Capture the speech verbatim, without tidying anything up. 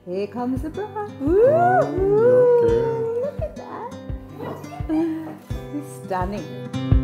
Here comes the bra. Ooh, Oh, look at that. Stunning.